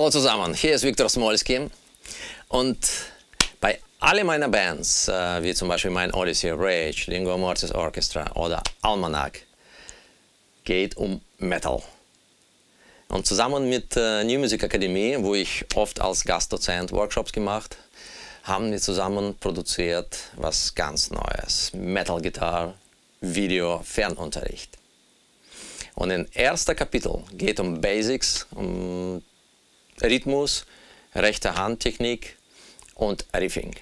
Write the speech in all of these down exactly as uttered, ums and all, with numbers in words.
Hallo zusammen, hier ist Viktor Smolski und bei all meiner Bands, äh, wie zum Beispiel mein Odyssey, Rage, Lingua Mortis Orchestra oder Almanac, geht um Metal. Und zusammen mit äh, New Music Akademie, wo ich oft als Gastdozent Workshops gemacht, haben wir zusammen produziert was ganz Neues. Metal Guitar, Video, Fernunterricht. Und im ersten Kapitel geht um Basics, um Rhythmus, rechte Handtechnik und Riffing.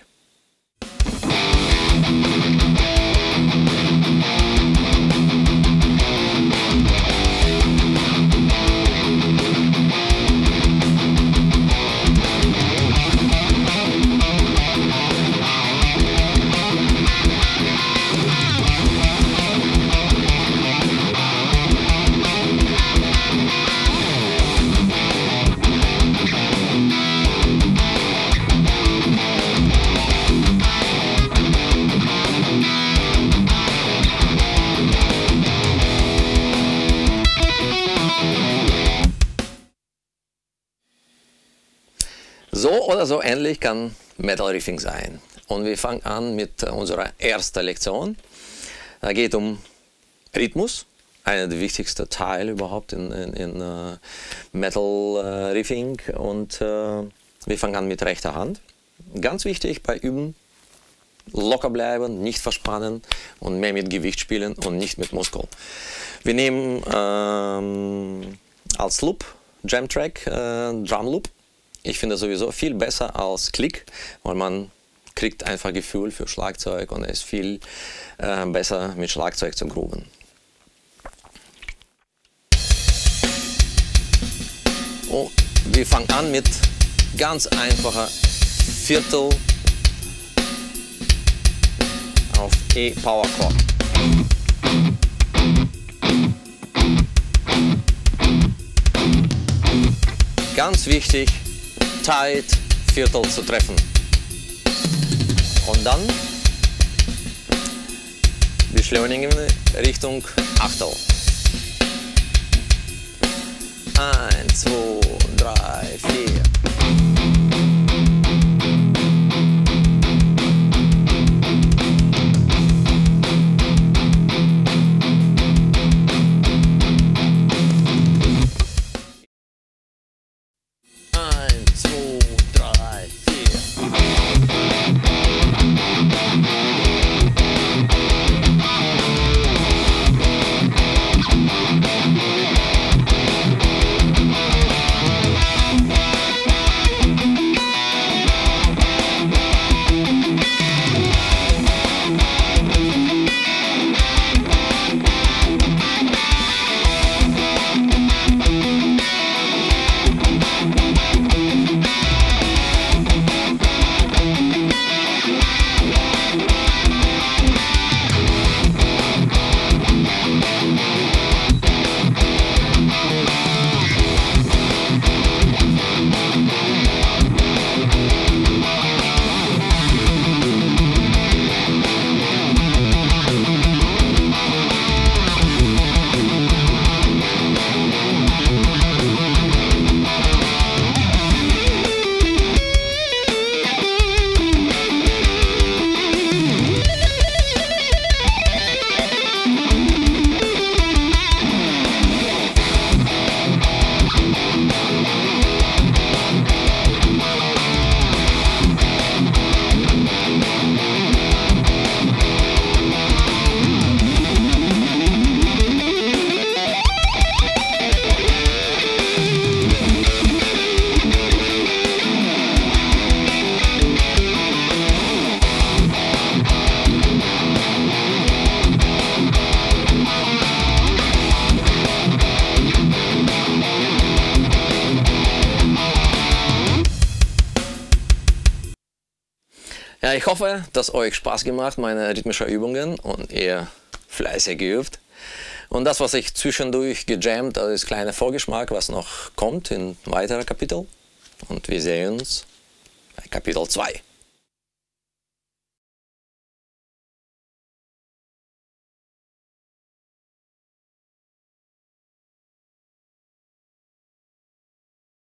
So oder so ähnlich kann Metal Riffing sein. Und wir fangen an mit unserer ersten Lektion. Da geht es um Rhythmus, einer der wichtigsten Teile überhaupt in, in, in uh, Metal uh, Riffing. Und uh, wir fangen an mit rechter Hand. Ganz wichtig bei Üben, locker bleiben, nicht verspannen und mehr mit Gewicht spielen und nicht mit Muskel. Wir nehmen ähm, als Loop, Jam Track, äh, Drum Loop. Ich finde sowieso viel besser als Klick, weil man kriegt einfach Gefühl für Schlagzeug und es ist viel äh, besser mit Schlagzeug zu grooven. Und wir fangen an mit ganz einfacher Viertel auf E Power Chord. Ganz wichtig, tight Viertel zu treffen. Und dann beschleunigen wir Richtung Achtel. Eins, zwei, drei, vier. Ja, ich hoffe, dass euch Spaß gemacht, meine rhythmischen Übungen, und ihr fleißig geübt. Und das, was ich zwischendurch gejammt, das ist ein kleiner Vorgeschmack, was noch kommt in weiteren Kapiteln. Und wir sehen uns bei Kapitel zwei.